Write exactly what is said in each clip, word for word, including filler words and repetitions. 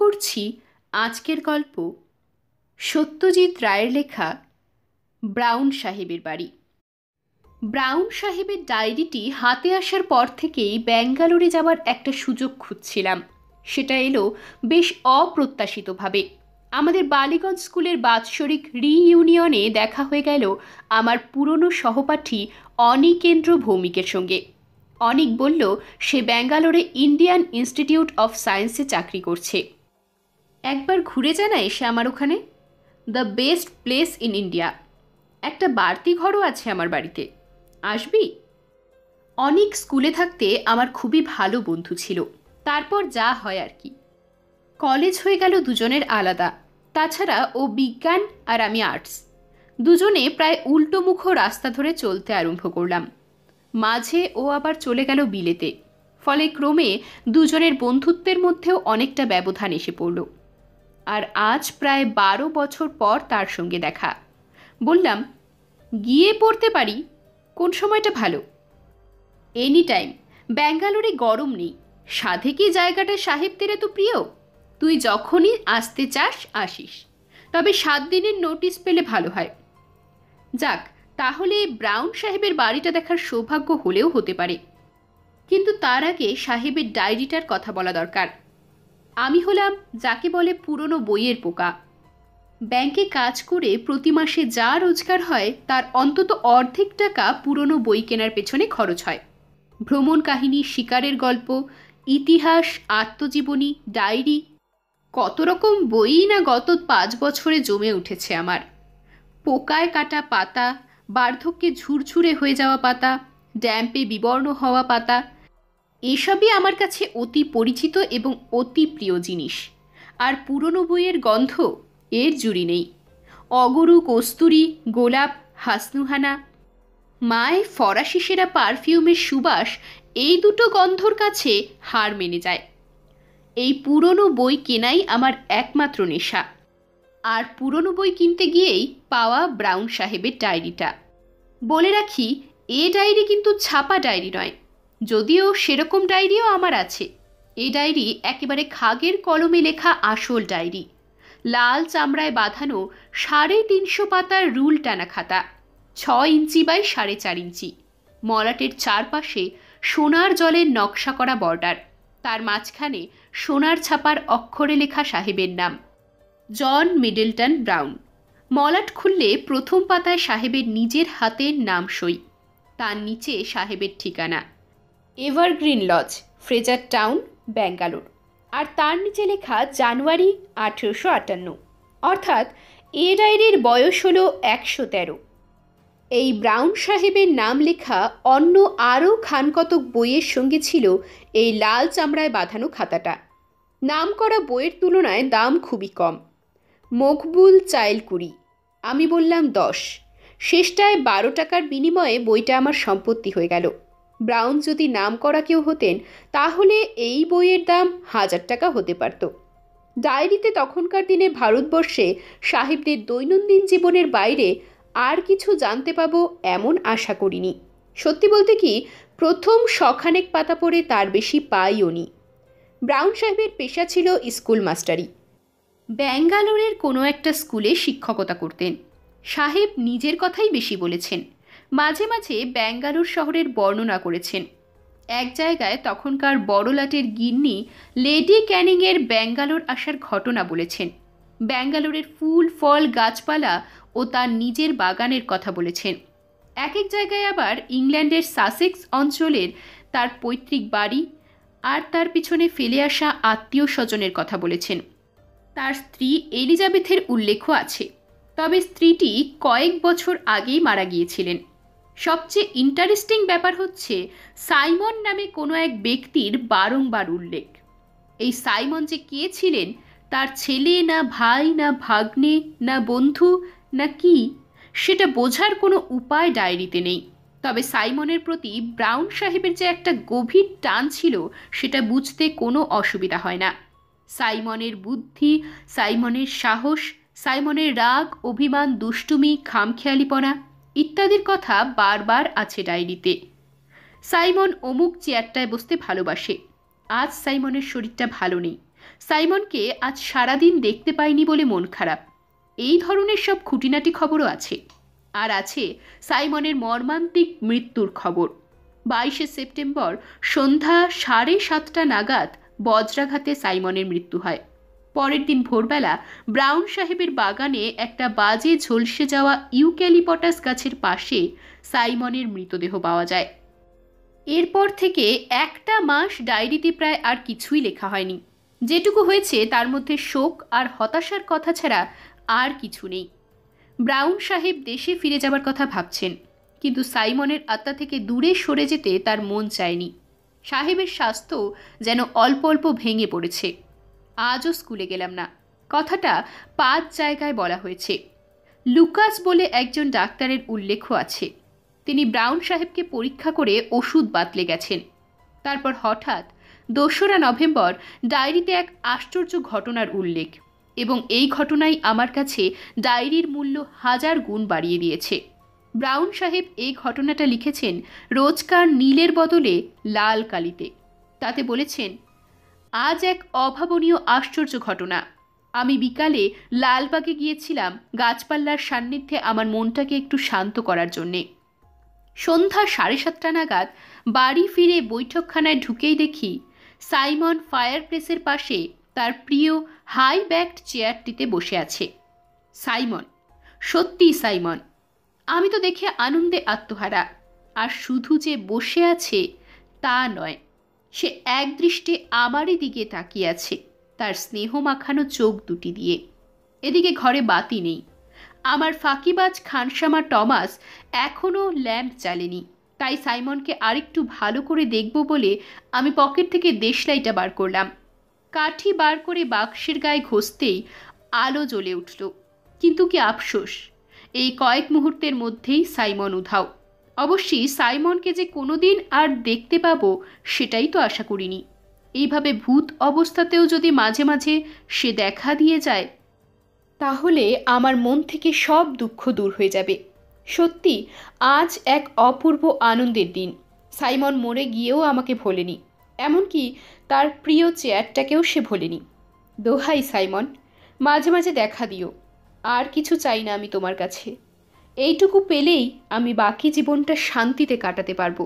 করছি আজকের গল্প সত্যজিৎ রায়ের লেখা ব্রাউন সাহেবের বাড়ি। ব্রাউন সাহেবের ডায়েরিটি হাতে আসার পর থেকেই ব্যাঙ্গালোরে যাওয়ার একটা সুযোগ খুঁজছিলাম। সেটা এলো বেশ অপ্রত্যাশিতভাবে। আমাদের বালিগঞ্জ স্কুলের বাৎসরিক রিইউনিয়নে দেখা হয়ে গেল আমার পুরনো সহপাঠী অনিকেন্দ্র ভৌমিকের সঙ্গে। অনিক বলল সে ব্যাঙ্গালোরে ইন্ডিয়ান ইনস্টিটিউট অফ সায়েন্সে চাকরি করছে। একবার ঘুরে যা না এসে আমার ওখানে, the best place in India. একটা বাড়তি ঘরও আছে আমার বাড়িতে, আসবি? অনিক স্কুলে থাকতে আমার খুবই ভালো বন্ধু ছিল। তারপর যা হয় আর কি, কলেজ হয়ে গেল দুজনের আলাদা। তাছাড়া ও বিজ্ঞান আর আমি আর্টস, দুজনে প্রায় উল্টোমুখ রাস্তা ধরে চলতে আরম্ভ করলাম। মাঝে ও আবার চলে গেল বিলেতে, ফলে ক্রমে দুজনের বন্ধুত্বের মধ্যেও অনেকটা ব্যবধান এসে পড়ল। আর আজ প্রায় বারো বছর পর তার সঙ্গে দেখা। বললাম, গিয়ে পড়তে পারি, কোন সময়টা ভালো? Any time. ব্যাঙ্গালোরে গরম নেই, সাধে কি জায়গাটা সাহেব তেরে তো প্রিয়। তুই যখনই আসতে চাস আসিস, তবে সাত দিনের নোটিশ পেলে ভালো হয়। যাক, তাহলে ব্রাউন সাহেবের বাড়িটা দেখার সৌভাগ্য হলেও হতে পারে। কিন্তু তার আগে সাহেবের ডায়েরিটার কথা বলা দরকার। আমি হলাম যাকে বলে পুরনো বইয়ের পোকা। ব্যাংকে কাজ করে প্রতি মাসে যা রোজগার হয় তার অন্তত অর্ধেক টাকা পুরনো বই কেনার পেছনে খরচ হয়। ভ্রমণ কাহিনী, শিকারের গল্প, ইতিহাস, আত্মজীবনী, ডায়েরি, কত রকম বই না গত পাঁচ বছরে জমে উঠেছে আমার। পোকায় কাটা পাতা, বার্ধক্যে ঝুরঝুরে হয়ে যাওয়া পাতা, ড্যাম্পে বিবর্ণ হওয়া পাতা, এসবই আমার কাছে অতি পরিচিত এবং অতি প্রিয় জিনিস। আর পুরনো বইয়ের গন্ধ, এর জুড়ি নেই। অগরু, কস্তুরি, গোলাপ, হাসনুহানা, মায় ফরাসি সেরা পারফিউমের সুবাস, এই দুটো গন্ধর কাছে হার মেনে যায়। এই পুরনো বই কেনাই আমার একমাত্র নেশা। আর পুরনো বই কিনতে গিয়েই পাওয়া ব্রাউন সাহেবের ডায়েরিটা। বলে রাখি, এ ডায়েরি কিন্তু ছাপা ডায়েরি নয়, যদিও সেরকম ডায়েরিও আমার আছে। এই ডায়েরি একেবারে খাগের কলমে লেখা আসল ডায়েরি। লাল চামড়ায় বাঁধানো সাড়ে তিনশো পাতার রুল টানা খাতা, ছ ইঞ্চি বাই সাড়ে চার ইঞ্চি। মলাটের চারপাশে সোনার জলের নকশা করা বর্ডার, তার মাঝখানে সোনার ছাপার অক্ষরে লেখা সাহেবের নাম, জন মিডলটন ব্রাউন। মলাট খুললে প্রথম পাতায় সাহেবের নিজের হাতের নাম সই, তার নিচে সাহেবের ঠিকানা, Evergreen Lodge, Fraser Town, Bangalore. আর তার নিচে লেখা জানুয়ারি আঠেরোশো আটান্ন। অর্থাৎ এ ডায়েরির বয়স হলো একশো তেরো। এই ব্রাউন সাহেবের নাম লেখা অন্য আরও খানকতক বইয়ের সঙ্গে ছিল এই লাল চামড়ায় বাঁধানো খাতাটা। নাম করা বইয়ের তুলনায় দাম খুবই কম। মকবুল চাইল কুড়ি, আমি বললাম দশ। শেষটায় বারো টাকার বিনিময়ে বইটা আমার সম্পত্তি হয়ে গেল। ব্রাউন যদি নাম করা কেউ হতেন তাহলে এই বইয়ের দাম হাজার টাকা হতে পারত। ডায়েরিতে তখনকার দিনে ভারতবর্ষে সাহেবদের দৈনন্দিন জীবনের বাইরে আর কিছু জানতে পাবো এমন আশা করিনি। সত্যি বলতে কি, প্রথম শখানেক পাতা পড়ে তার বেশি পাইও নি। ব্রাউন সাহেবের পেশা ছিল স্কুল মাস্টারি। ব্যাঙ্গালোরের কোনো একটা স্কুলে শিক্ষকতা করতেন। সাহেব নিজের কথাই বেশি বলেছেন, মাঝে মাঝে ব্যাঙ্গালোর শহরের বর্ণনা করেছেন। এক জায়গায় তখনকার বড়লাটের গিন্নি লেডি ক্যানিংয়ের ব্যাঙ্গালোর আসার ঘটনা বলেছেন। ব্যাঙ্গালোরের ফুল, ফল, গাছপালা ও তার নিজের বাগানের কথা বলেছেন। এক এক জায়গায় আবার ইংল্যান্ডের সাসেক্স অঞ্চলের তার পৈতৃক বাড়ি আর তার পিছনে ফেলে আসা আত্মীয় স্বজনের কথা বলেছেন। তার স্ত্রী এলিজাবেথের উল্লেখও আছে, তবে স্ত্রীটি কয়েক বছর আগেই মারা গিয়েছিলেন। সবচেয়ে ইন্টারেস্টিং ব্যাপার হচ্ছে সাইমন নামে কোনো এক ব্যক্তির বারংবার উল্লেখ। এই সাইমন যে কে ছিলেন, তার ছেলে না ভাই না ভাগ্নে না বন্ধু না কি, সেটা বোঝার কোনো উপায় ডায়েরিতে নেই। তবে সাইমনের প্রতি ব্রাউন সাহেবের যে একটা গভীর টান ছিল সেটা বুঝতে কোনো অসুবিধা হয় না। সাইমনের বুদ্ধি, সাইমনের সাহস, সাইমনের রাগ, অভিমান, দুষ্টুমি, খামখেয়ালিপনা ইত্যাদির কথা বারবার আছে ডায়েরিতে। সাইমন অমুক চেয়ারটায় বসতে ভালোবাসে। আজ সাইমনের শরীরটা ভালো নেই, সাইমনকে আজ সারাদিন দেখতে পাইনি বলে মন খারাপ। এই ধরনের সব খুঁটিনাটি খবরও আছে। আর আছে সাইমনের মর্মান্তিক মৃত্যুর খবর। বাইশে সেপ্টেম্বর সন্ধ্যা সাড়ে সাতটা নাগাদ বজ্রাঘাতে সাইমনের মৃত্যু হয়। পরের দিন ভোরবেলা ব্রাউন সাহেবের বাগানে একটা বাজে ঝলসে যাওয়া ইউক্যালিপটাস গাছের পাশে সাইমনের মৃতদেহ পাওয়া যায়। এরপর থেকে একটা মাস ডায়েরিতে প্রায় আর কিছুই লেখা হয়নি। যেটুকু হয়েছে তার মধ্যে শোক আর হতাশার কথা ছাড়া আর কিছু নেই। ব্রাউন সাহেব দেশে ফিরে যাবার কথা ভাবছেন, কিন্তু সাইমনের আত্মা থেকে দূরে সরে যেতে তার মন চায়নি। সাহেবের স্বাস্থ্য যেন অল্প অল্প ভেঙে পড়েছে। আজও স্কুলে গেলাম না, কথাটা পাঁচ জায়গায় বলা হয়েছে। লুকাস বলে একজন ডাক্তারের উল্লেখও আছে। তিনি ব্রাউন সাহেবকে পরীক্ষা করে ওষুধ বাতলে গেছেন। তারপর হঠাৎ দোসরা নভেম্বর ডায়েরিতে এক আশ্চর্য ঘটনার উল্লেখ, এবং এই ঘটনাই আমার কাছে ডায়েরির মূল্য হাজার গুণ বাড়িয়ে দিয়েছে। ব্রাউন সাহেব এই ঘটনাটা লিখেছেন রোজকার নীলের বদলে লাল কালিতে। তাতে বলেছেন, আজ এক অভাবনীয় আশ্চর্য ঘটনা। আমি বিকালে লালবাগে গিয়েছিলাম গাছপাল্লার সান্নিধ্যে আমার মনটাকে একটু শান্ত করার জন্যে। সন্ধ্যা সাড়ে সাতটা নাগাদ বাড়ি ফিরে বৈঠকখানায় ঢুকেই দেখি সাইমন ফায়ারপ্লেসের পাশে তার প্রিয় হাই ব্যাকড চেয়ারটিতে বসে আছে। সাইমন, সত্যি সাইমন। আমি তো দেখে আনন্দে আত্মহারা। আর শুধু যে বসে আছে তা নয়, সে একদৃষ্টে আমারই দিকে তাকিয়ে আছে, তার স্নেহ মাখানো চোখ দুটি দিয়ে। এদিকে ঘরে বাতি নেই। আমার ফাঁকিবাজ খানসামা টমাস এখনও ল্যাম্প জ্বালেনি। তাই সাইমনকে আরেকটু ভালো করে দেখব বলে আমি পকেট থেকে দেশলাইটা বার করলাম। কাঠি বার করে বাক্সের গায়ে ঘষতেই আলো জ্বলে উঠল। কিন্তু কি আফসোস, এই কয়েক মুহূর্তের মধ্যেই সাইমন উধাও। অবশ্যই সাইমনকে যে কোনোদিন আর দেখতে পাবো সেটাই তো আশা করিনি। এইভাবে ভূত অবস্থাতেও যদি মাঝে মাঝে সে দেখা দিয়ে যায়, তাহলে আমার মন থেকে সব দুঃখ দূর হয়ে যাবে। সত্যি আজ এক অপূর্ব আনন্দের দিন। সাইমন মরে গিয়েও আমাকে ভোলেনি, এমনকি তার প্রিয় চেয়ারটাকেও সে ভোলেনি। দোহাই সাইমন, মাঝে মাঝে দেখা দিও। আর কিছু চাই না আমি তোমার কাছে। এইটুকু পেলেই আমি বাকি জীবনটা শান্তিতে কাটাতে পারবো।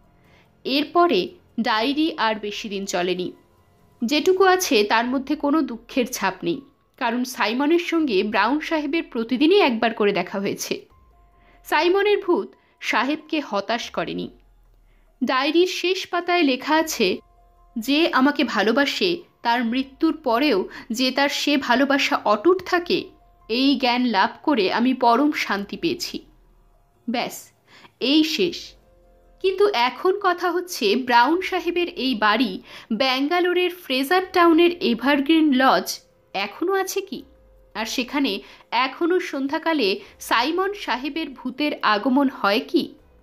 এরপরে ডায়েরি আর বেশি দিন চলেনি। যেটুকু আছে তার মধ্যে কোনো দুঃখের ছাপ নেই, কারণ সাইমনের সঙ্গে ব্রাউন সাহেবের প্রতিদিনই একবার করে দেখা হয়েছে। সাইমনের ভূত সাহেবকে হতাশ করেনি। ডায়েরির শেষ পাতায় লেখা আছে, যে আমাকে ভালোবাসে তার মৃত্যুর পরেও যে তার সে ভালোবাসা অটুট থাকে, এই জ্ঞান লাভ করে আমি পরম শান্তি পেয়েছি। ব্যাস, এই শেষ। কিন্তু এখন কথা হচ্ছে, ব্রাউন সাহেবের এই বাড়ি ব্যাঙ্গালোরের ফ্রেজার টাউনের এভারগ্রিন লজ এখনও আছে কি? আর সেখানে এখনও সন্ধ্যাকালে সাইমন সাহেবের ভূতের আগমন হয় কি?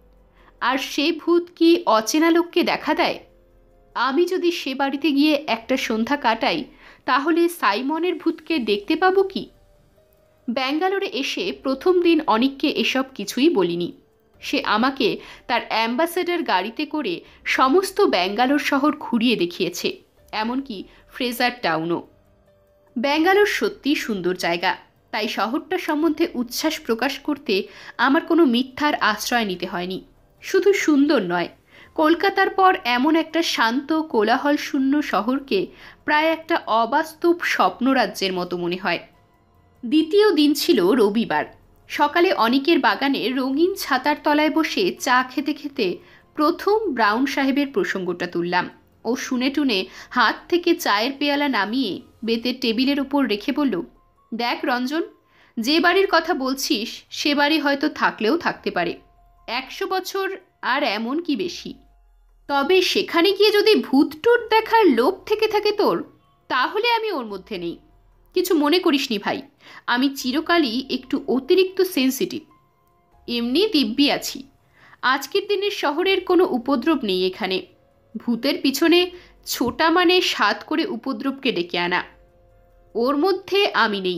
আর সে ভূত কি অচেনা লোককে দেখা দেয়? আমি যদি সে বাড়িতে গিয়ে একটা সন্ধ্যা কাটাই, তাহলে সাইমনের ভূতকে দেখতে পাবো কি? ব্যাঙ্গালোরে এসে প্রথম দিন অনিককে এসব কিছুই বলিনি। সে আমাকে তার অ্যাম্বাসেডর গাড়িতে করে সমস্ত ব্যাঙ্গালোর শহর ঘুরিয়ে দেখিয়েছে, এমনকি ফ্রেজার টাউনও। ব্যাঙ্গালোর সত্যিই সুন্দর জায়গা, তাই শহরটা সম্বন্ধে উচ্ছ্বাস প্রকাশ করতে আমার কোনো মিথ্যার আশ্রয় নিতে হয়নি। শুধু সুন্দর নয়, কলকাতার পর এমন একটা শান্ত কোলাহল শূন্য শহরকে প্রায় একটা অবাস্তব স্বপ্নরাজ্যের মতো মনে হয়। দ্বিতীয় দিন ছিল রবিবার। সকালে অনিকের বাগানে রঙিন ছাতার তলায় বসে চা খেতে খেতে প্রথম ব্রাউন সাহেবের প্রসঙ্গটা তুললাম। ও শুনে টুনে হাত থেকে চায়ের পেয়ালা নামিয়ে বেতের টেবিলের ওপর রেখে বলল, দেখ রঞ্জন, যে বাড়ির কথা বলছিস সে বাড়ি হয়তো থাকলেও থাকতে পারে, একশো বছর আর এমন কি বেশি। তবে সেখানে গিয়ে যদি ভূত টুট দেখার লোভ থেকে থাকে তোর, তাহলে আমি ওর মধ্যে নেই। কিছু মনে করিসনি ভাই, আমি চিরকালই একটু অতিরিক্ত সেন্সিটিভ। এমনি দিব্যি আছি। আজকের দিনের শহরের কোনো উপদ্রব নেই এখানে। ভূতের পিছনে ছোটা মানে সাত করে উপদ্রবকে ডেকে আনা, ওর মধ্যে আমি নেই।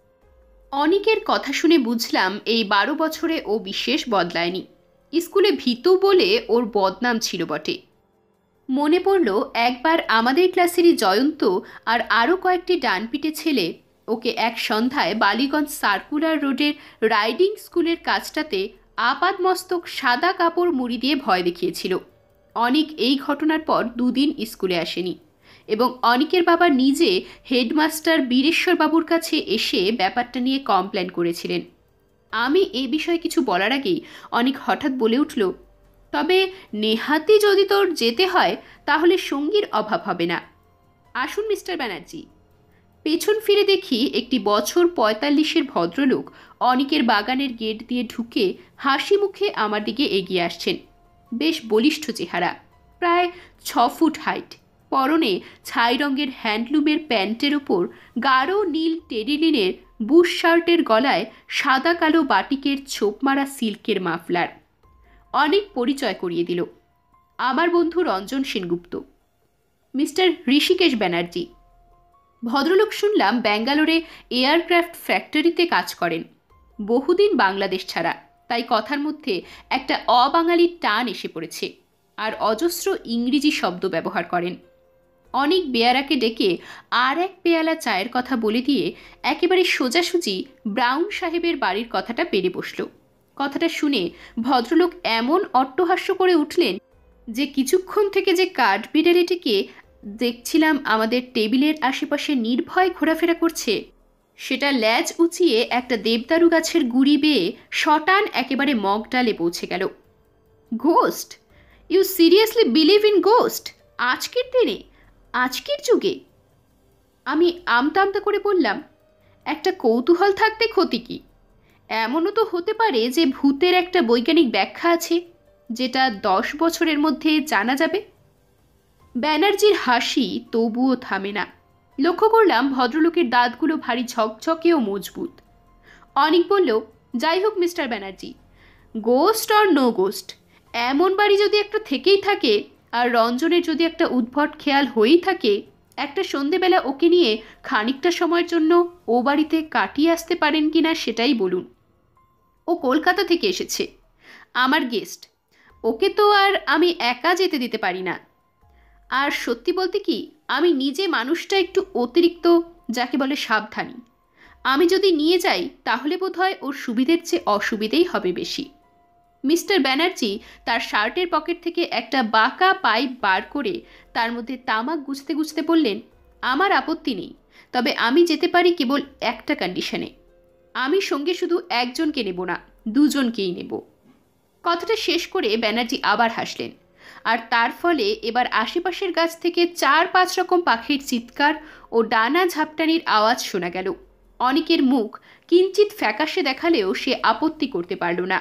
অনিকের কথা শুনে বুঝলাম এই বারো বছরে ও বিশেষ বদলায়নি। স্কুলে ভীতু বলে ওর বদনাম ছিল বটে। মনে পড়ল একবার আমাদের ক্লাসেরই জয়ন্ত আর আরও কয়েকটি ডানপিটে ছেলে ওকে এক সন্ধ্যায় বালিগঞ্জ সার্কুলার রোডের রাইডিং স্কুলের কাজটাতে আপাদমস্তক সাদা কাপড় মুড়ি দিয়ে ভয় দেখিয়েছিল। অনিক এই ঘটনার পর দুদিন স্কুলে আসেনি এবং অনিকের বাবা নিজে হেডমাস্টার বীরেশ্বর বাবুর কাছে এসে ব্যাপারটা নিয়ে কমপ্লেন করেছিলেন। আমি এই বিষয়ে কিছু বলার আগেই অনিক হঠাৎ বলে উঠল, তবে নেহাতি যদি তোর যেতে হয় তাহলে সঙ্গীর অভাব হবে না। আসুন মিস্টার ব্যানার্জি। পেছন ফিরে দেখি একটি বছর পঁয়তাল্লিশের ভদ্রলোক অনিকের বাগানের গেট দিয়ে ঢুকে হাসি মুখে আমার দিকে এগিয়ে আসছেন। বেশ বলিষ্ঠ চেহারা, প্রায় ছ ফুট হাইট, পরনে ছাই রঙের হ্যান্ডলুমের প্যান্টের ওপর গাঢ় নীল টেরিলিনের বুশ শার্টের গলায় সাদা কালো বাটিকের ছোপমারা সিল্কের মাফলার। অনেক পরিচয় করিয়ে দিল, আমার বন্ধু রঞ্জন সেনগুপ্ত, মিস্টার ঋষিকেশ ব্যানার্জি। ভদ্রলোক শুনলাম ব্যাঙ্গালোরে এয়ারক্রাফট ফ্যাক্টরিতে কাজ করেন, বহুদিন বাংলাদেশ ছাড়া, তাই কথার মধ্যে একটা অবাঙালির টান এসে পড়েছে আর অজস্র ইংরেজি শব্দ ব্যবহার করেন। অনেক বেয়ারাকে ডেকে আর এক পেয়ালা চায়ের কথা বলে দিয়ে একেবারে সোজাসুজি ব্রাউন সাহেবের বাড়ির কথাটা পেরে বসল। কথাটা শুনে ভদ্রলোক এমন অট্টহাস্য করে উঠলেন যে কিছুক্ষণ থেকে যে কাঠবিড়ালিটিকে দেখছিলাম আমাদের টেবিলের আশেপাশে নির্ভয় ঘোরাফেরা করছে, সেটা ল্যাজ উঁচিয়ে একটা দেবদারু গাছের গুড়ি বেয়ে শটান একেবারে মগ ডালে পৌঁছে গেল। Ghost? You seriously believe in ghost? আজকের দিনে, আজকের যুগে? আমি আমতা আমতা করে বললাম, একটা কৌতূহল থাকতে ক্ষতি কি? এমনও তো হতে পারে যে ভূতের একটা বৈজ্ঞানিক ব্যাখ্যা আছে যেটা দশ বছরের মধ্যে জানা যাবে। ব্যানার্জির হাসি তবুও থামে না। লক্ষ্য করলাম ভদ্রলোকের দাঁতগুলো ভারী ঝকঝকে ও মজবুত। অনিক বলল, যাই হোক mister Banerjee, ghost or no ghost, এমন বাড়ি যদি একটা থেকেই থাকে আর রঞ্জনের যদি একটা উদ্ভট খেয়াল হয়েই থাকে, একটা সন্ধেবেলা ওকে নিয়ে খানিকটা সময়ের জন্য ও বাড়িতে কাটিয়ে আসতে পারেন কি না সেটাই বলুন। ও কলকাতা থেকে এসেছে, আমার গেস্ট, ওকে তো আর আমি একা যেতে দিতে পারি না। আর সত্যি বলতে কি, আমি নিজে মানুষটা একটু অতিরিক্ত, যাকে বলে সাবধানী। আমি যদি নিয়ে যাই তাহলে বোধহয় ওর সুবিধের চেয়ে অসুবিধেই হবে বেশি। মিস্টার ব্যানার্জি তার শার্টের পকেট থেকে একটা বাঁকা পাইপ বার করে তার মধ্যে তামাক গুছতে গুছতে বললেন, আমার আপত্তি নেই, তবে আমি যেতে পারি কেবল একটা কন্ডিশনে। আমি সঙ্গে শুধু একজনকে নেব না, দুজনকেই নেব। কথাটা শেষ করে ব্যানার্জি আবার হাসলেন, আর তার ফলে এবার আশেপাশের গাছ থেকে চার পাঁচ রকম পাখির চিৎকার ও ডানা ঝাপটানির আওয়াজ শোনা গেল। অনেকের মুখ কিঞ্চিত ফ্যাকাশে দেখালেও সে আপত্তি করতে পারল না।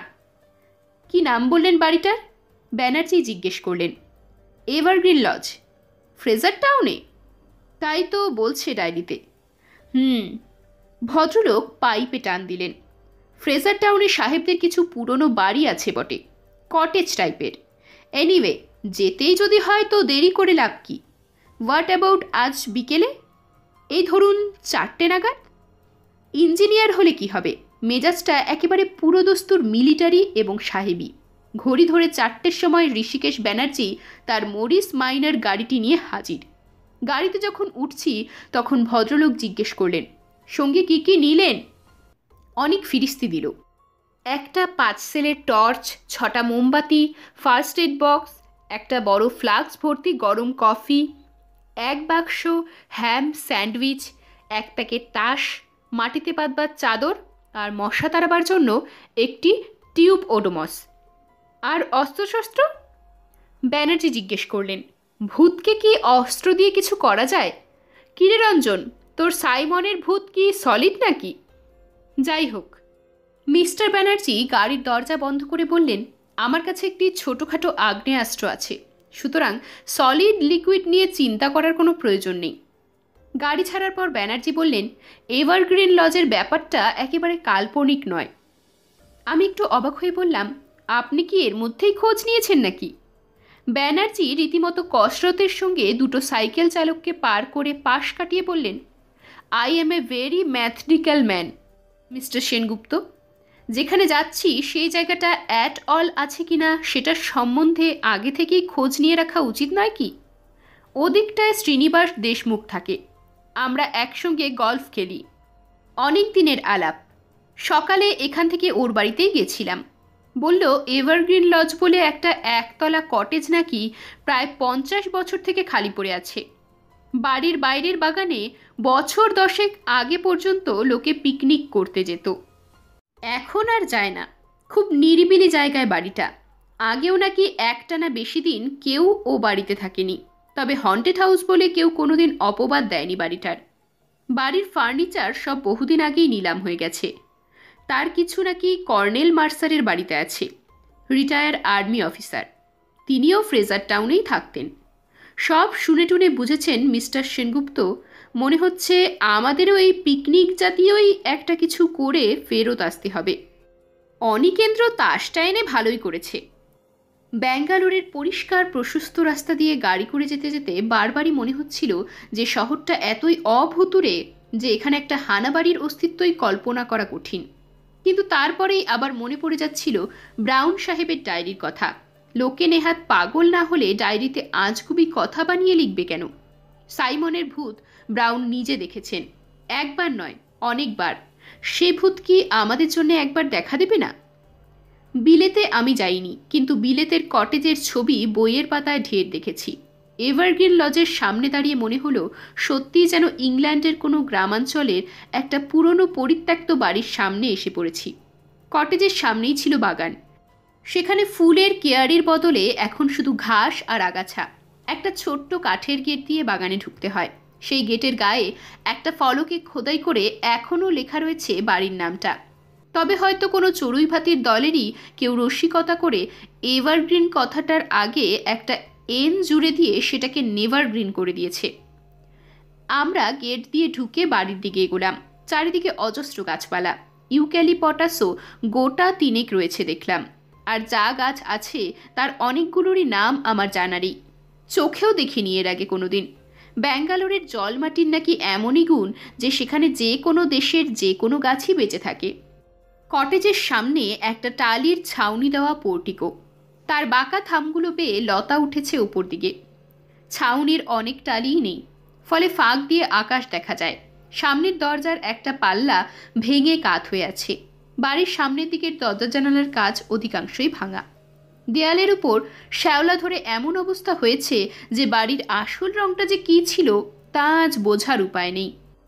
কি নাম বললেন বাড়িটার? ব্যানার্জি জিজ্ঞেস করলেন। এভারগ্রিন লজ, ফ্রেজার টাউনে? তাই তো বলছে ডায়েরিতে। হুম। ভদ্রলোক পাইপে টান দিলেন। ফ্রেজার টাউনে সাহেবদের কিছু পুরনো বাড়ি আছে বটে, কটেজ টাইপের। এনিওয়ে, যেতেই যদি হয় তো দেরি করে লাভ কি? হোয়াট অ্যাবাউট আজ বিকেলে? এই ধরুন চারটে নাগাদ। ইঞ্জিনিয়ার হলে কি হবে, মেজাজটা একেবারে পুরোদস্তুর মিলিটারি এবং সাহেবি। ঘড়ি ধরে চারটের সময় ঋষিকেশ ব্যানার্জি তার মরিস মাইনার গাড়িটি নিয়ে হাজির। গাড়িতে যখন উঠছি তখন ভদ্রলোক জিজ্ঞেস করলেন, সঙ্গে কি কি নিলেন? অনেক ফিরিস্তি দিল। একটা পাঁচ সেলের টর্চ, ছটা মোমবাতি, ফার্স্ট এড বক্স, একটা বড় ফ্লাক্স ভর্তি গরম কফি, এক বাক্স হ্যাম স্যান্ডউইচ, এক প্যাকেট তাস, মাটিতে পাতবার চাদর আর মশা তাড়াবার জন্য একটি টিউব ওডোমস। আর অস্ত্রশস্ত্র? ব্যানার্জি জিজ্ঞেস করলেন, ভূতকে কি অস্ত্র দিয়ে কিছু করা যায়? কিরে রঞ্জন, তোর সাইমনের ভূত কি সলিড নাকি? যাই হোক, মিস্টার ব্যানার্জি গাড়ির দরজা বন্ধ করে বললেন, আমার কাছে একটি ছোটোখাটো আগ্নেয়াস্ত্র আছে, সুতরাং সলিড লিকুইড নিয়ে চিন্তা করার কোনো প্রয়োজন নেই। গাড়ি ছাড়ার পর ব্যানার্জি বললেন, এভারগ্রিন লজের ব্যাপারটা একেবারে কাল্পনিক নয়। আমি একটু অবাক হয়ে বললাম, আপনি কি এর মধ্যেই খোঁজ নিয়েছেন নাকি? ব্যানার্জি রীতিমতো কসরতের সঙ্গে দুটো সাইকেল চালককে পার করে পাশ কাটিয়ে বললেন, I am a very methodical man, mister Sengupta. যেখানে যাচ্ছি সেই জায়গাটা অ্যাট অল আছে কিনা সেটার সম্বন্ধে আগে থেকেই খোঁজ নিয়ে রাখা উচিত নয় কি? ওদিকটায় শ্রীনিবাস দেশমুখ থাকে, আমরা একসঙ্গে গল্ফ খেলি। অনেক দিনের আলাপ। সকালে এখান থেকে ওর বাড়িতেই গেছিলাম। বলল এভারগ্রিন লজ বলে একটা একতলা কটেজ নাকি প্রায় পঞ্চাশ বছর থেকে খালি পড়ে আছে। বাড়ির বাইরের বাগানে বছর দশেক আগে পর্যন্ত লোকে পিকনিক করতে যেত, এখন আর যায় না। খুব নিরিবিলি জায়গায় বাড়িটা। আগেও নাকি একটানা বেশি দিন কেউ ও বাড়িতে থাকেনি, তবে হন্টেড হাউস বলে কেউ কোনোদিন অপবাদ দেয়নি বাড়িটার। বাড়ির ফার্নিচার সব বহুদিন আগেই নিলাম হয়ে গেছে। তার কিছু নাকি কর্নেল মার্সারের বাড়িতে আছে, রিটায়ার আর্মি অফিসার। তিনিও ফ্রেজার টাউনেই থাকতেন। সব শুনে টুনে বুঝেছেন মিস্টার সেনগুপ্ত। মনে হচ্ছে আমাদেরও এই পিকনিক জাতীয়ই একটা কিছু করে ফেরত আসতে হবে। অনিকেন্দ্র তাসটা এনে ভালোই করেছে। ব্যাঙ্গালোরের পরিষ্কার প্রশস্ত রাস্তা দিয়ে গাড়ি করে যেতে যেতে বারবারই মনে হচ্ছিল যে শহরটা এতই অভুতুরে যে এখানে একটা হানাবাড়ির অস্তিত্বই কল্পনা করা কঠিন। কিন্তু তারপরেই আবার মনে পড়ে যাচ্ছিল ব্রাউন সাহেবের ডায়েরির কথা। লোকে নেহাত পাগল না হলে ডায়েরিতে আজগুবি কথা বানিয়ে লিখবে কেন? সাইমনের ভূত ব্রাউন নিজে দেখেছেন, একবার নয় অনেকবার। সে ভূত কি আমাদের জন্য একবার দেখা দেবে না? বিলেতে আমি যাইনি, কিন্তু বিলেতের কটেজের ছবি বইয়ের পাতায় ঢের দেখেছি। এভারগ্রিন লজের সামনে দাঁড়িয়ে মনে হলো সত্যিই যেন ইংল্যান্ডের কোনো গ্রামাঞ্চলের একটা পুরনো পরিত্যক্ত বাড়ির সামনে এসে পড়েছি। কটেজের সামনেই ছিল বাগান। সেখানে ফুলের কেয়ারির বদলে এখন শুধু ঘাস আর আগাছা। একটা ছোট্ট কাঠের গেট দিয়ে বাগানে ঢুকতে হয়। সেই গেটের গায়ে একটা ফলকে খোদাই করে এখনও লেখা রয়েছে বাড়ির নামটা। তবে হয়তো কোনো চড়ুই ভাতির দলেরই কেউ রসিকতা করে এভারগ্রিন কথাটার আগে একটা এন জুড়ে দিয়ে সেটাকে নেভারগ্রিন করে দিয়েছে। আমরা গেট দিয়ে ঢুকে বাড়ির দিকে এগোলাম। চারিদিকে অজস্র গাছপালা, ইউক্যালিপটাসও গোটা তিনেক রয়েছে দেখলাম। আর যা গাছ আছে তার অনেকগুলোরই নাম আমার জানারই, চোখেও দেখিনি এর আগে কোনোদিন। ব্যাঙ্গালোরের জলমাটির নাকি এমনই গুণ যে সেখানে যে কোনো দেশের যে কোনো গাছই বেঁচে থাকে। কটেজের সামনে একটা টালির ছাউনি দেওয়া পোর্টিকো, তার বাঁকা থামগুলো পেয়ে লতা উঠেছে উপর দিকে। ছাউনির অনেক টালিই নেই, ফলে ফাঁক দিয়ে আকাশ দেখা যায়। সামনের দরজার একটা পাল্লা ভেঙে কাত হয়ে আছে। বাড়ির সামনের দিকের দরজা জানালার কাজ অধিকাংশই ভাঙা। দেয়ালের উপর শ্যাওলা ধরে এমন অবস্থা হয়েছে যে বাড়ির আসল রংটা যে কী ছিল তা আজ বোঝার উপায় নেই।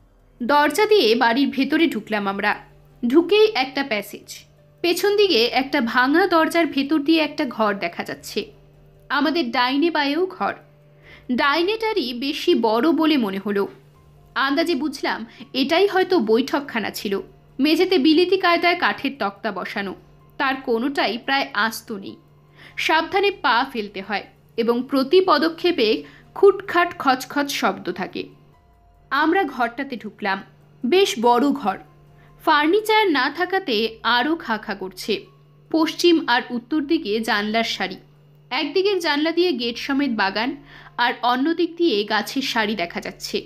দরজা দিয়ে বাড়ির ভেতরে ঢুকলাম আমরা। ঢুকেই একটা প্যাসেজ, পেছন দিকে একটা ভাঙা দরজার ভেতর দিয়ে একটা ঘর দেখা যাচ্ছে। আমাদের ডাইনে বায়েও ঘর। ডাইনেটারই বেশি বড় বলে মনে হলো। আন্দাজে বুঝলাম এটাই হয়তো বৈঠকখানা ছিল। মেঝেতে বিলিতি কায়দায় কাঠের তক্তা বসানো, তার কোনোটাই প্রায় আস্ত নেই। সাবধানে পা ফেলতে হয় এবং প্রতি পদক্ষেপে খুটখাট খচখচ শব্দ থাকে। আমরা ঘরটাতে ঢুকলাম। বেশ বড় ঘর। ফার্নিচার না থাকাতে আরও খা খা করছে। পশ্চিম আর উত্তর দিকে জানলার সারি। একদিকের জানলা দিয়ে গেট সমেত বাগান, আর অন্য দিক দিয়ে গাছের সারি দেখা যাচ্ছে।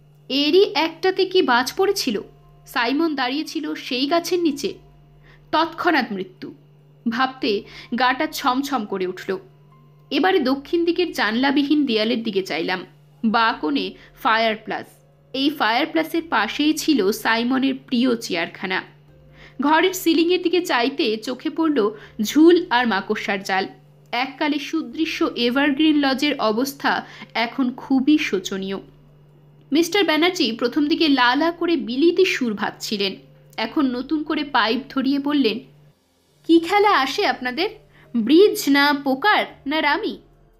এরই একটাতে কি বাজ পড়েছিল? সাইমন দাঁড়িয়েছিল সেই গাছের নিচে। তৎক্ষণাৎ মৃত্যু ভাবতে গাটা ছমছম করে উঠল। এবারে দক্ষিণ দিকের জানলাবিহীন দেয়ালের দিকে চাইলাম। বাঁ কোণে ফায়ার প্লাস। এই ফায়ার প্লাসের পাশেই ছিল সাইমনের প্রিয় চেয়ারখানা। ঘরের সিলিংয়ের দিকে চাইতে চোখে পড়ল ঝুল আর মাকড়সার জাল। এককালে সুদৃশ্য এভারগ্রিন লজের অবস্থা এখন খুবই শোচনীয়। মিস্টার ব্যানার্জি প্রথম দিকে লালা করে বিলিতি সুর ভাবছিলেন, এখন নতুন করে পাইপ ধরিয়ে বললেন, কি খেলা আসে আপনাদের? ব্রিজ না পোকার না রামি?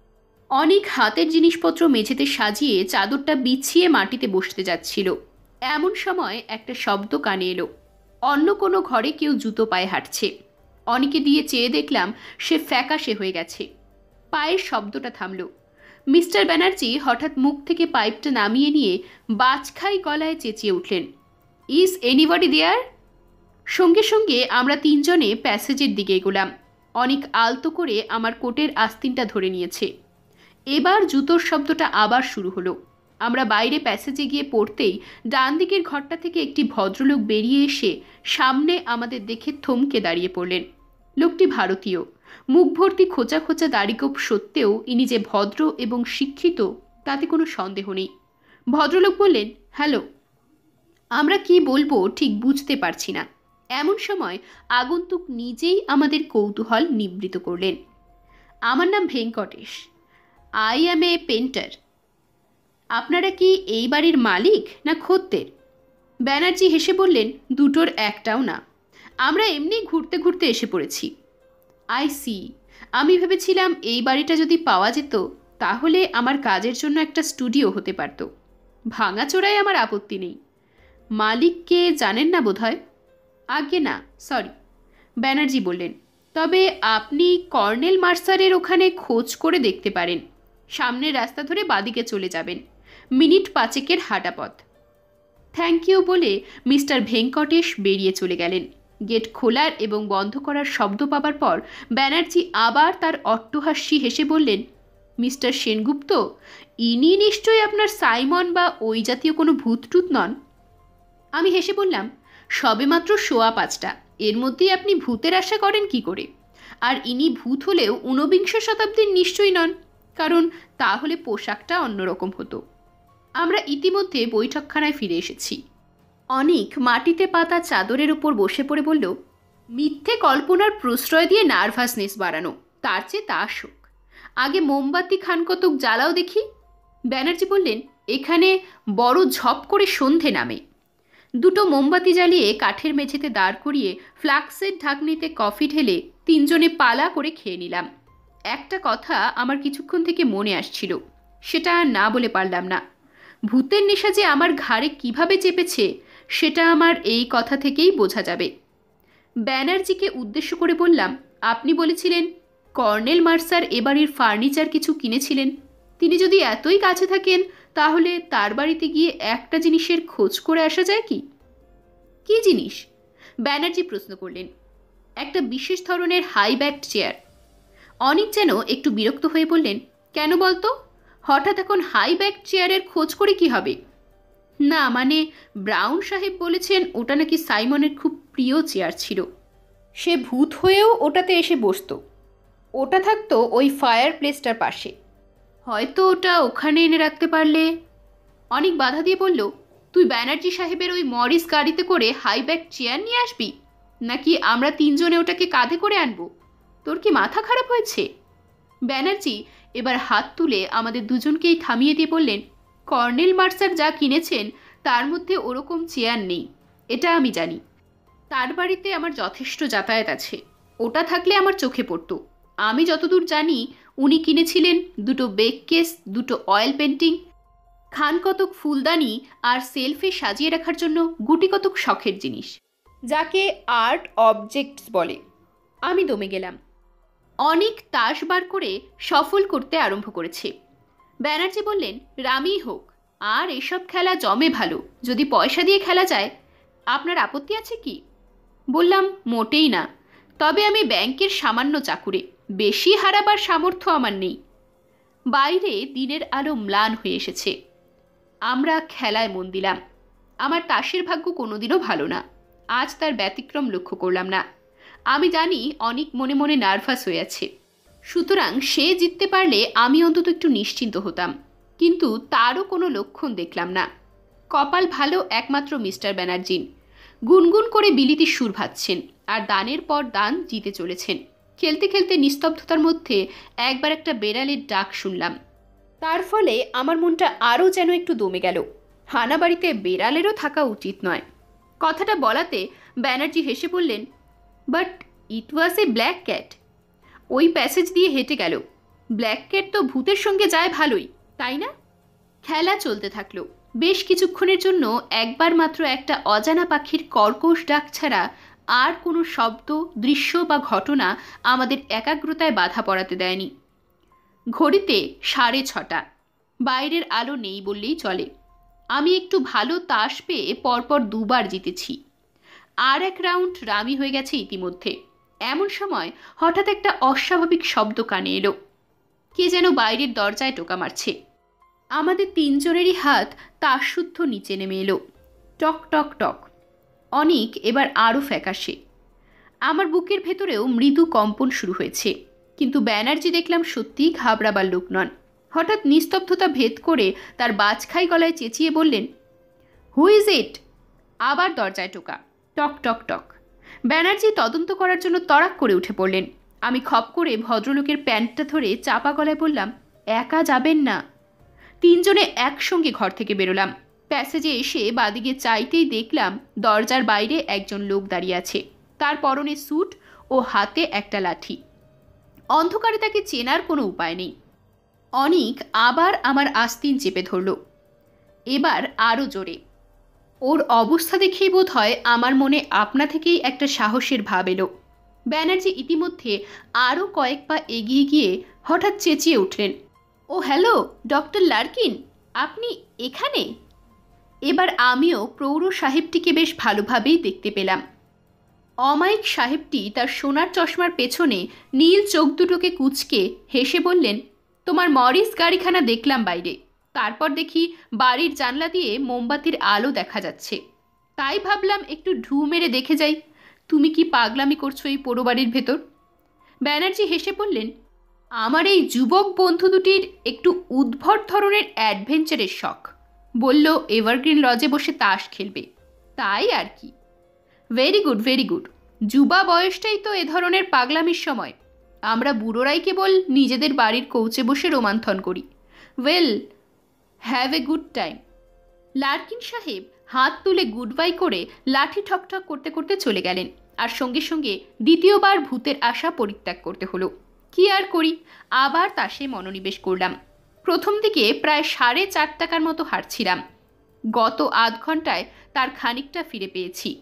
অনেক হাতের জিনিসপত্র মেঝেতে সাজিয়ে চাদরটা বিছিয়ে মাটিতে বসতে যাচ্ছিল। এমন সময় একটা শব্দ কানে এলো। অন্য কোনো ঘরে কেউ জুতো পায়ে হাঁটছে। অনেকে দিয়ে চেয়ে দেখলাম সে ফ্যাকাশে হয়ে গেছে। পায়ের শব্দটা থামল। মিস্টার ব্যানার্জি হঠাৎ মুখ থেকে পাইপটা নামিয়ে নিয়ে বাজখাই গলায় চেঁচিয়ে উঠলেন, ইজ এনিবডি দেয়ার? সঙ্গে সঙ্গে আমরা তিনজনে প্যাসেজের দিকে এগোলাম। অনেক আলতো করে আমার কোটের আস্তিনটা ধরে নিয়েছে। এবার জুতোর শব্দটা আবার শুরু হলো। আমরা বাইরে প্যাসেজে গিয়ে পড়তেই ডান দিকের ঘরটা থেকে একটি ভদ্রলোক বেরিয়ে এসে সামনে আমাদের দেখে থমকে দাঁড়িয়ে পড়লেন। লোকটি ভারতীয়, মুখ ভর্তি খোঁচা খোঁচা দাড়িগোঁফ সত্ত্বেও ইনি যে ভদ্র এবং শিক্ষিত তাতে কোনো সন্দেহ নেই। ভদ্রলোক বললেন, হ্যালো। আমরা কি বলবো ঠিক বুঝতে পারছি না। এমন সময় আগন্তুক নিজেই আমাদের কৌতূহল নিবৃত করলেন। আমার নাম Venkatesh, I am a painter. আপনারা কি এই বাড়ির মালিক না খদ্দের? ব্যানার্জি হেসে বললেন, দুটোর একটাও না, আমরা এমনি ঘুরতে ঘুরতে এসে পড়েছি। I see. আমি ভেবেছিলাম এই বাড়িটা যদি পাওয়া যেত তাহলে আমার কাজের জন্য একটা স্টুডিও হতে পারত। ভাঙাচোরায় আমার আপত্তি নেই। মালিককে জানেন না বোধহয়? আজ্ঞে না, সরি। ব্যানার্জি বললেন, তবে আপনি কর্নেল মার্সারের ওখানে খোঁজ করে দেখতে পারেন। সামনের রাস্তা ধরে বাদিকে চলে যাবেন, মিনিট পাঁচেকের হাঁটা পথ। থ্যাংক ইউ বলে মিস্টার ভেঙ্কটেশ বেরিয়ে চলে গেলেন। গেট খোলার এবং বন্ধ করার শব্দ পাবার পর ব্যানার্জি আবার তার অট্টহাস্যি হেসে বললেন, মিস্টার সেনগুপ্ত, ইনি নিশ্চয়ই আপনার সাইমন বা ওই জাতীয় কোনো ভূতটুত নন? আমি হেসে বললাম, সবেমাত্র সোয়া পাঁচটা, এর মধ্যেই আপনি ভূতের আশা করেন কি করে? আর ইনি ভূত হলেও ঊনবিংশ শতাব্দীর নিশ্চয়ই নন, কারণ তাহলে পোশাকটা অন্যরকম হতো। আমরা ইতিমধ্যে বৈঠকখানায় ফিরে এসেছি। অনিক মাটিতে পাতা চাদরের উপর বসে পড়ে বলল, মিথ্যে কল্পনার প্রশ্রয় দিয়ে নার্ভাসনেস বাড়ানো, তার চেয়ে তা শোক। আগে মোমবাতি খানকতক জ্বালাও দেখি। ব্যানার্জি বললেন, এখানে বড় ঝপ করে সন্ধে নামে। দুটো মোমবাতি জ্বালিয়ে কাঠের মেঝেতে দাঁড় করিয়ে ফ্লাক্সের ঢাকনিতে কফি ঢেলে তিনজনে পালা করে খেয়ে নিলাম। একটা কথা আমার কিছুক্ষণ থেকে মনে আসছিল, সেটা না বলে পারলাম না। ভূতের নেশা যে আমার ঘাড়ে কিভাবে চেপেছে সেটা আমার এই কথা থেকেই বোঝা যাবে। ব্যানার্জিকে উদ্দেশ্য করে বললাম, আপনি বলেছিলেন কর্নেল মার্সার এ বাড়ির ফার্নিচার কিছু কিনেছিলেন। তিনি যদি এতই কাছে থাকেন তাহলে তার বাড়িতে গিয়ে একটা জিনিসের খোঁজ করে আসা যায় কি? কি জিনিস? ব্যানার্জি প্রশ্ন করলেন। একটা বিশেষ ধরনের হাই ব্যাকড চেয়ার। অনিক যেন একটু বিরক্ত হয়ে বললেন, কেন বলতো? হঠাৎ এখন হাই ব্যাকড চেয়ারের খোঁজ করে কি হবে? না মানে ব্রাউন সাহেব বলেছেন ওটা নাকি সাইমনের খুব প্রিয় চেয়ার ছিল। সে ভূত হয়েও ওটাতে এসে বসতো। ওটা থাকতো ওই ফায়ার প্লেসটার পাশে। হয়তো ওটা ওখানে এনে রাখতে পারলে। অনেক বাধা দিয়ে বলল, তুই ব্যানার্জি সাহেবের ওই মরিস গাড়িতে করে হাই ব্যাক চেয়ার নিয়ে আসবি, নাকি আমরা তিনজনে ওটাকে কাঁধে করে আনবো? তোর কি মাথা খারাপ হয়েছে? ব্যানার্জি এবার হাত তুলে আমাদের দুজনকেই থামিয়ে দিয়ে বললেন, কর্নেল মার্সার যা কিনেছেন তার মধ্যে ওরকম চেয়ার নেই, এটা আমি জানি। তার বাড়িতে আমার যথেষ্ট যাতায়াত আছে, ওটা থাকলে আমার চোখে পড়তো। আমি যতদূর জানি উনি কিনেছিলেন দুটো বেক কেস, দুটো অয়েল পেন্টিং, খানকতক ফুলদানি আর সেলফে সাজিয়ে রাখার জন্য গুটিকতক শখের জিনিস, যাকে আর্ট অবজেক্টস বলে। আমি দমে গেলাম। অনেক তাস বার করে সফল করতে আরম্ভ করেছে। ব্যানার্জি বললেন, রামই হোক, আর এসব খেলা জমে ভালো যদি পয়সা দিয়ে খেলা যায়। আপনার আপত্তি আছে কি? বললাম, মোটেই না, তবে আমি ব্যাংকের সামান্য চাকুরে, বেশি হারাবার সামর্থ্য আমার নেই। বাইরে দিনের আলো ম্লান হয়ে এসেছে। আমরা খেলায় মন দিলাম। আমার তাসের ভাগ্য কোনোদিনও ভালো না, আজ তার ব্যতিক্রম লক্ষ্য করলাম না। আমি জানি অনেক মনে মনে নার্ভাস হয়ে আছে, সুতরাং সে জিততে পারলে আমি অন্তত একটু নিশ্চিন্ত হতাম, কিন্তু তারও কোনো লক্ষণ দেখলাম না। কপাল ভালো একমাত্র মিস্টার ব্যানার্জির। গুনগুন করে বিলিতি সুর ভাজছেন আর দানের পর দান জিতে চলেছেন। খেলতে খেলতে নিস্তব্ধতার মধ্যে একবার একটা বেড়ালের ডাক শুনলাম। তার ফলে আমার মনটা আরও যেন একটু দমে গেল। হানাবাড়িতে বেড়ালেরও থাকা উচিত নয়। কথাটা বলাতে ব্যানার্জি হেসে বললেন, but it was a black cat. ওই প্যাসেজ দিয়ে হেঁটে গেল। ব্ল্যাক ক্যাট তো ভূতের সঙ্গে যায় ভালোই, তাই না? খেলা চলতে থাকলো। বেশ কিছুক্ষণের জন্য একবার মাত্র একটা অজানা পাখির কর্কশ ডাক ছাড়া আর কোনো শব্দ, দৃশ্য বা ঘটনা আমাদের একাগ্রতায় বাধা পড়াতে দেয়নি। ঘড়িতে সাড়ে ছটা। বাইরের আলো নেই বললেই চলে। আমি একটু ভালো তাস পেয়ে পরপর দুবার জিতেছি। আর এক রাউন্ড রামি হয়ে গেছে ইতিমধ্যে। এমন সময় হঠাৎ একটা অস্বাভাবিক শব্দ কানে এলো। কে যেন বাইরের দরজায় টোকা মারছে। আমাদের তিনজনেরই হাত তারশুদ্ধ নিচে নেমে এলো। টক টক টক। অনিক এবার আরও ফ্যাকাশে। আমার বুকের ভেতরেও মৃদু কম্পন শুরু হয়েছে, কিন্তু ব্যানার্জি দেখলাম সত্যিই ঘাবড়াবার লোক নন। হঠাৎ নিস্তব্ধতা ভেদ করে তার বাজখাই গলায় চেঁচিয়ে বললেন, হু ইজ ইট? আবার দরজায় টোকা। টক টক টক। ব্যানার্জি তদন্ত করার জন্য তড়াক করে উঠে পড়লেন। আমি খপ করে ভদ্রলোকের প্যান্টটা ধরে চাপা গলায় বললাম, একা যাবেন না। তিনজনে একসঙ্গে ঘর থেকে বেরোলাম। প্যাসেজে এসে বাদিকে চাইতেই দেখলাম দরজার বাইরে একজন লোক দাঁড়িয়ে আছে। তার পরনে স্যুট ও হাতে একটা লাঠি। অন্ধকারে তাকে চেনার কোনো উপায় নেই। অনিক আবার আমার আস্তিন চেপে ধরল, এবার আরও জোরে। ওর অবস্থা দেখেই বোধ হয় আমার মনে আপনা থেকেই একটা সাহসের ভাব এলো। ব্যানার্জি ইতিমধ্যে আরও কয়েক পা এগিয়ে গিয়ে হঠাৎ চেঁচিয়ে উঠলেন, ও হ্যালো ডক্টর লার্কিন, আপনি এখানে? এবার আমিও প্রৌঢ় সাহেবটিকে বেশ ভালোভাবেই দেখতে পেলাম। অমায়িক সাহেবটি তার সোনার চশমার পেছনে নীল চোখ দুটোকে কুঁচকে হেসে বললেন, তোমার মরিস গাড়িখানা দেখলাম বাইরে। তারপর দেখি বাড়ির জানলা দিয়ে মোমবাতির আলো দেখা যাচ্ছে। তাই ভাবলাম একটু ঢু মেরে দেখে যাই তুমি কি পাগলামি করছো এই পোড়ো বাড়ির ভেতর। ব্যানার্জি হেসে বললেন, আমার এই যুবক বন্ধু দুটির একটু উদ্ভট ধরনের অ্যাডভেঞ্চারের শখ। বলল এভারগ্রিন লজে বসে তাস খেলবে, তাই আর কি। Very good very good. যুবা বয়সটাই তো এ ধরনের পাগলামির সময়। আমরা বুড়োরাই কেবল নিজেদের বাড়ির কৌচে বসে রোমান্থন করি। Well, have a good time. Larkin সাহেব হাত তুলে গুড বাই করে লাঠি ঠকঠক করতে করতে চলে গেলেন, আর সঙ্গে সঙ্গে দ্বিতীয়বার ভূতের আশা পরিত্যাগ করতে হলো। কি আর করি, আবার তাসে মনোনিবেশ করলাম। প্রথম দিকে প্রায় সাড়ে চার টাকার মতো হারছিলাম। গত আধ ঘন্টায় তার খানিকটা ফিরে পেয়েছি।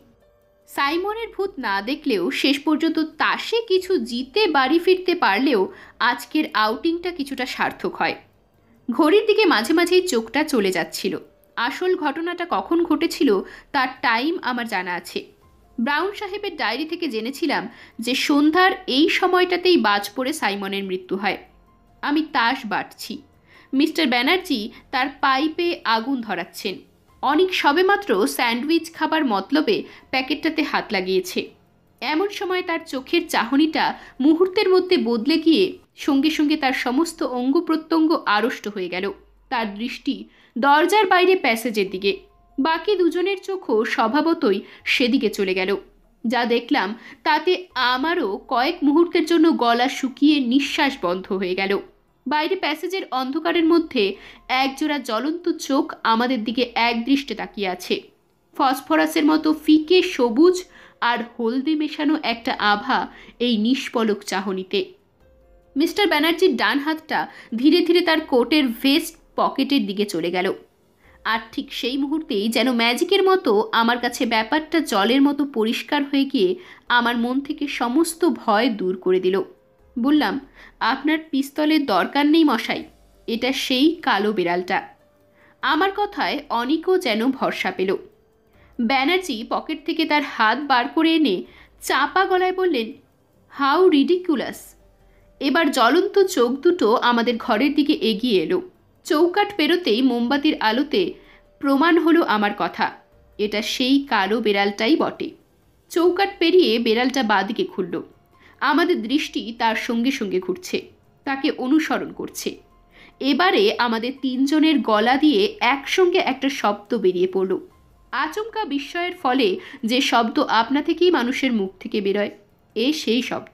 সাইমনের ভূত না দেখলেও শেষ পর্যন্ত তাসে কিছু জিতে বাড়ি ফিরতে পারলেও আজকের আউটিংটা কিছুটা সার্থক হয়। ঘড়ির দিকে মাঝে মাঝেই চোখটা চলে যাচ্ছিল। আসল ঘটনাটা কখন ঘটেছিল তার টাইম আমার জানা আছে। ব্রাউন সাহেবের ডায়েরি থেকে জেনেছিলাম যে সন্ধ্যার এই সময়টাতেই বাজ পড়ে সাইমনের মৃত্যু হয়। আমি তাস বাটছি। মিস্টার ব্যানার্জি তার পাইপে আগুন ধরাচ্ছেন। অনেক সবেমাত্র স্যান্ডউইচ খাবার মতলবে প্যাকেটটাতে হাত লাগিয়েছে। এমন সময় তার চোখের চাহনিটা মুহূর্তের মধ্যে বদলে গিয়ে সঙ্গে সঙ্গে তার সমস্ত অঙ্গ প্রত্যঙ্গ আড়ষ্ট হয়ে গেল। তার দৃষ্টি দরজার বাইরে প্যাসেজের দিকে। বাকি দুজনের চোখও স্বভাবতই সেদিকে চলে গেল। যা দেখলাম তাতে আমারও কয়েক মুহূর্তের জন্য গলা শুকিয়ে নিঃশ্বাস বন্ধ হয়ে গেল। বাইরে প্যাসেজের অন্ধকারের মধ্যে একজোড়া জ্বলন্ত চোখ আমাদের দিকে একদৃষ্টে তাকিয়ে আছে। ফসফরাসের মতো ফিকে সবুজ আর হলদে মেশানো একটা আভা এই নিষ্পলক চাহনিতে। মিস্টার ব্যানার্জির ডান হাতটা ধীরে ধীরে তার কোটের ভেস্ট পকেটের দিকে চলে গেল। আর ঠিক সেই মুহূর্তেই যেন ম্যাজিকের মতো আমার কাছে ব্যাপারটা জলের মতো পরিষ্কার হয়ে গিয়ে আমার মন থেকে সমস্ত ভয় দূর করে দিল। বললাম, আপনার পিস্তলের দরকার নেই মশাই, এটা সেই কালো বিড়ালটা। আমার কথায় অনিকও যেন ভরসা পেল। ব্যানার্জি পকেট থেকে তার হাত বার করে এনে চাপা গলায় বললেন, হাউ রিডিকুলাস। এবার জ্বলন্ত চোখ দুটো আমাদের ঘরের দিকে এগিয়ে এলো। চৌকাঠ পেরোতেই মোমবাতির আলোতে প্রমাণ হলো আমার কথা, এটা সেই কালো বেড়ালটাই বটে। চৌকাঠ পেরিয়ে বেড়ালটা বাদিকে খুলল। আমাদের দৃষ্টি তার সঙ্গে সঙ্গে ঘুরছে, তাকে অনুসরণ করছে। এবারে আমাদের তিনজনের গলা দিয়ে একসঙ্গে একটা শব্দ বেরিয়ে পড়ল। আচমকা বিস্ময়ের ফলে যে শব্দ আপনা থেকেই মানুষের মুখ থেকে বেরোয়, এ সেই শব্দ।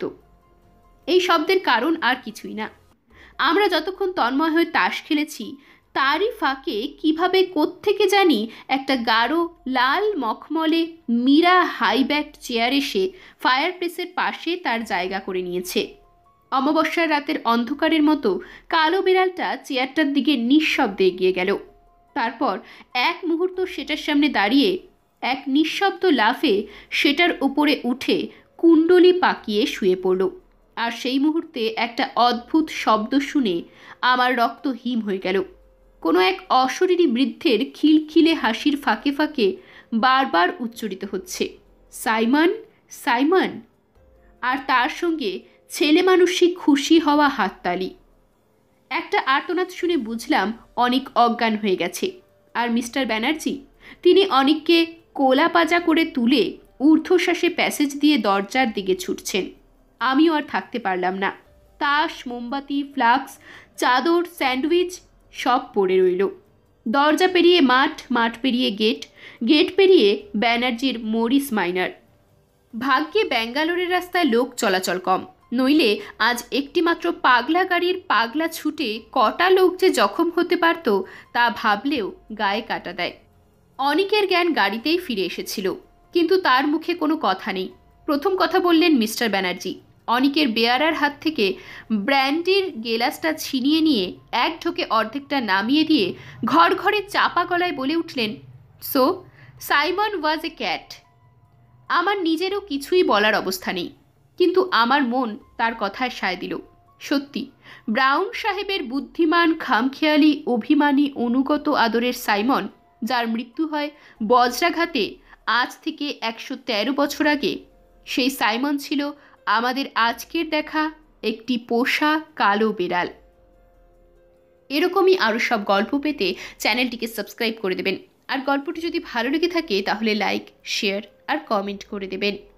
এই শব্দের কারণ আর কিছুই না। আমরা যতক্ষণ তন্ময় হয়ে তাস খেলেছি তারই ফাঁকে কিভাবে কোত্থেকে জানি একটা গাঢ় লাল মখমলে মীরা হাইব্যাক চেয়ার এসে ফায়ারপ্লেসের পাশে তার জায়গা করে নিয়েছে। অমাবস্যার রাতের অন্ধকারের মতো কালো বিড়ালটা চেয়ারটার দিকে নিঃশব্দে এগিয়ে গেল। তারপর এক মুহূর্ত সেটার সামনে দাঁড়িয়ে এক নিঃশব্দ লাফে সেটার উপরে উঠে কুণ্ডলি পাকিয়ে শুয়ে পড়ল। আর সেই মুহূর্তে একটা অদ্ভুত শব্দ শুনে আমার রক্ত হিম হয়ে গেল। কোনো এক অশরীরী বৃদ্ধের খিলখিলে হাসির ফাঁকে ফাঁকে বারবার উচ্চারিত হচ্ছে, সাইমন সাইমন। আর তার সঙ্গে ছেলে মানুষই খুশি হওয়া হাততালি। একটা আর্তনাদ শুনে বুঝলাম অনিক অজ্ঞান হয়ে গেছে। আর মিস্টার ব্যানার্জি, তিনি অনিককে কোলা পাজা করে তুলে ঊর্ধ্বশ্বাসে প্যাসেজ দিয়ে দরজার দিকে ছুটছেন। আমিও আর থাকতে পারলাম না। তাস, মোমবাতি, ফ্লাক্স, চাদর, স্যান্ডউইচ সব পড়ে রইল। দরজা পেরিয়ে মাঠ, মাঠ পেরিয়ে গেট, গেট পেরিয়ে ব্যানার্জির মরিস মাইনার। ভাগ্যে ব্যাঙ্গালোরের রাস্তায় লোক চলাচল কম, নইলে আজ একটিমাত্র পাগলা গাড়ির পাগলা ছুটে কটা লোক যে জখম হতে পারত তা ভাবলেও গায়ে কাটা দেয়। অনিকের জ্ঞান গাড়িতেই ফিরে এসেছিল, কিন্তু তার মুখে কোনো কথা নেই। প্রথম কথা বললেন মিস্টার ব্যানার্জি। অনিকের বেয়ারার হাত থেকে ব্র্যান্ডির গেলাসটা ছিনিয়ে নিয়ে এক ঢোকে অর্ধেকটা নামিয়ে দিয়ে ঘর ঘরে চাপা গলায় বলে উঠলেন, so Simon was a cat. আমার নিজেরও কিছুই বলার অবস্থা নেই, কিন্তু আমার মন তার কথায় সায় দিল। সত্যি, ব্রাউন সাহেবের বুদ্ধিমান, খামখেয়ালি, অভিমানী, অনুগত আদরের সাইমন, যার মৃত্যু হয় বজ্রাঘাতে আজ থেকে একশো তেরো বছর আগে, সেই সাইমন ছিল আমাদের আজকের দেখা একটি পোষা কালো বিড়াল। এরকমই আরও সব গল্প পেতে চ্যানেলটিকে সাবস্ক্রাইব করে দেবেন। আর গল্পটি যদি ভালো লেগে থাকে তাহলে লাইক, শেয়ার আর কমেন্ট করে দেবেন।